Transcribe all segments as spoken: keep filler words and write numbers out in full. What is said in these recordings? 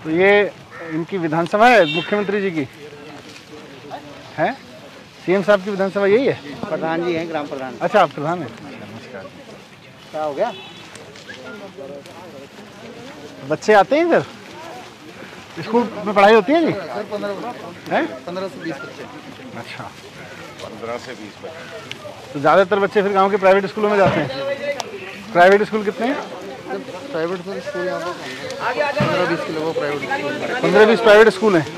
तो ये इनकी विधानसभा है मुख्यमंत्री जी की है, सीएम साहब की विधानसभा यही है? प्रधान जी हैं, ग्राम प्रधान। अच्छा, आप प्रधान हैं। नमस्कार। क्या हो गया? बच्चे आते हैं इधर स्कूल में पढ़ाई होती है जी? सर पंद्रह है पंद्रह से बीस बच्चे। अच्छा, पंद्रह से बीस बच्चे। तो ज़्यादातर बच्चे फिर गांव के प्राइवेट स्कूलों में जाते हैं। प्राइवेट स्कूल कितने हैं? प्राइवेट सर स्कूल यहाँ पर पंद्रह बीस किलो वो प्राइवेट स्कूल। पंद्रह बीस प्राइवेट स्कूल हैं।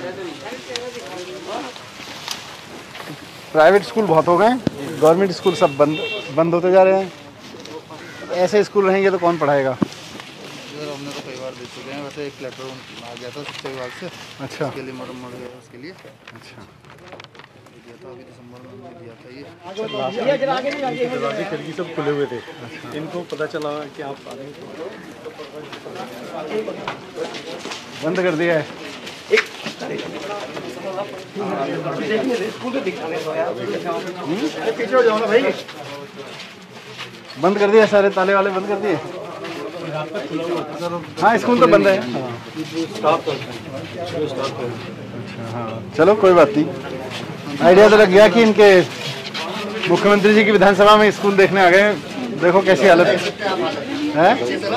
प्राइवेट स्कूल बहुत हो गए, गवर्नमेंट स्कूल सब बंद बंद होते जा रहे हैं। ऐसे स्कूल रहेंगे तो कौन पढ़ाएगा? सर हमने तो कई बार दे चुके हैं, वैसे एक लेटर आ गया था शिक्षा विभाग से। अच्छा, उसके लिए मरम्मत है उसके लिए। अच्छा, दिया था अभी दिसंबर में हमने दिया था ये। दरवाजे खिड़की सब खुले हुए थे। इनको पता चला कि आप आ रहे हैं, बंद कर दिया है। पीछे हो जाओ ना भाई। बंद कर दिया, सारे ताले वाले बंद कर दिए। हाँ, स्कूल तो बंद है। अच्छा, हाँ, चलो कोई बात नहीं। आइडिया तो लग गया कि इनके मुख्यमंत्री जी की विधानसभा में स्कूल देखने आ गए। देखो कैसी हालत है।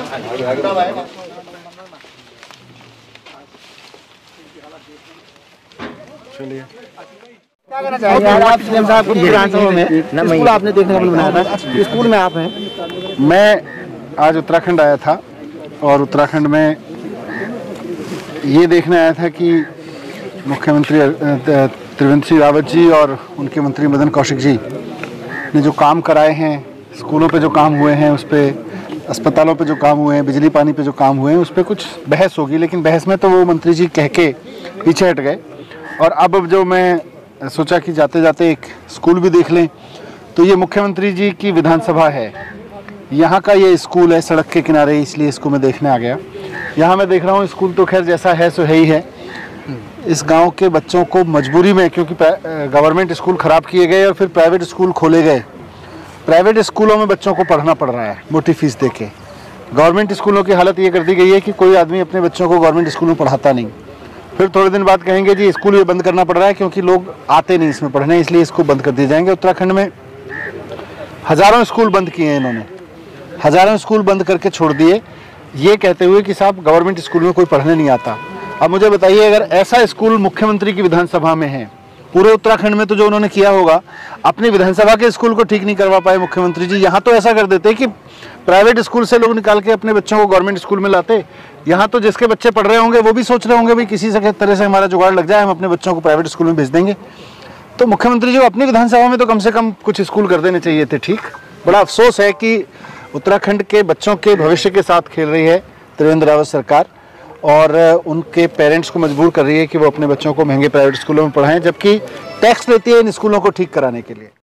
चलिए, क्या करना चाहिए आप सीएम साहब की विधानसभा में? स्कूल आपने देखने को बनाया था, स्कूल में आप हैं। मैं आज उत्तराखंड आया था और उत्तराखंड में ये देखने आया था कि मुख्यमंत्री त्रिवेंद्र सिंह रावत जी और उनके मंत्री मदन कौशिक जी ने जो काम कराए हैं, स्कूलों पे जो काम हुए हैं, उस पर अस्पतालों पे जो काम हुए हैं, बिजली पानी पे जो काम हुए हैं, उस पर कुछ बहस होगी। लेकिन बहस में तो वो मंत्री जी कह के पीछे हट गए। और अब जो मैं सोचा कि जाते जाते एक स्कूल भी देख लें, तो ये मुख्यमंत्री जी की विधानसभा है, यहाँ का ये स्कूल है सड़क के किनारे, इसलिए इसको मैं देखने आ गया। यहाँ मैं देख रहा हूँ स्कूल तो खैर जैसा है सो है ही है। इस गांव के बच्चों को मजबूरी में, क्योंकि गवर्नमेंट स्कूल ख़राब किए गए और फिर प्राइवेट स्कूल खोले गए, प्राइवेट स्कूलों में बच्चों को पढ़ना पड़ रहा है मोटी फीस दे के। गवर्नमेंट स्कूलों की हालत ये कर दी गई है कि कोई आदमी अपने बच्चों को गवर्नमेंट स्कूल में पढ़ाता नहीं। फिर थोड़े दिन बाद कहेंगे जी स्कूल ये बंद करना पड़ रहा है क्योंकि लोग आते नहीं इसमें पढ़ने, इसलिए इसको बंद कर दिए जाएंगे। उत्तराखंड में हज़ारों स्कूल बंद किए हैं इन्होंने, हज़ारों स्कूल बंद करके छोड़ दिए, ये कहते हुए कि साहब गवर्नमेंट स्कूल में कोई पढ़ने नहीं आता। अब मुझे बताइए, अगर ऐसा स्कूल मुख्यमंत्री की विधानसभा में है, पूरे उत्तराखंड में तो जो उन्होंने किया होगा, अपनी विधानसभा के स्कूल को ठीक नहीं करवा पाए मुख्यमंत्री जी। यहाँ तो ऐसा कर देते कि प्राइवेट स्कूल से लोग निकाल के अपने बच्चों को गवर्नमेंट स्कूल में लाते। यहाँ तो जिसके बच्चे पढ़ रहे होंगे वो भी सोच रहे होंगे भाई किसी से तरह से हमारा जुगाड़ लग जाए, हम अपने बच्चों को प्राइवेट स्कूल में भेज देंगे। तो मुख्यमंत्री जी अपनी विधानसभा में तो कम से कम कुछ स्कूल कर देने चाहिए थे। ठीक, बड़ा अफसोस है कि उत्तराखंड के बच्चों के भविष्य के साथ खेल रही है त्रिवेंद्र रावत सरकार और उनके पेरेंट्स को मजबूर कर रही है कि वो अपने बच्चों को महंगे प्राइवेट स्कूलों में पढ़ाएं, जबकि टैक्स लेती है इन स्कूलों को ठीक कराने के लिए।